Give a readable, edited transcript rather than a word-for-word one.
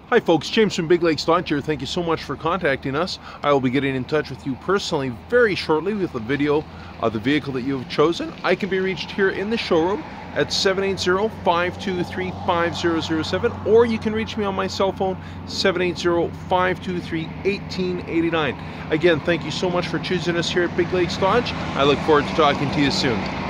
Hi folks, James from Big Lakes Dodge here. Thank you so much for contacting us. I will be getting in touch with you personally very shortly with a video of the vehicle that you have chosen. I can be reached here in the showroom at 780-523-5007, or you can reach me on my cell phone, 780-523-1889. Again, thank you so much for choosing us here at Big Lakes Dodge. I look forward to talking to you soon.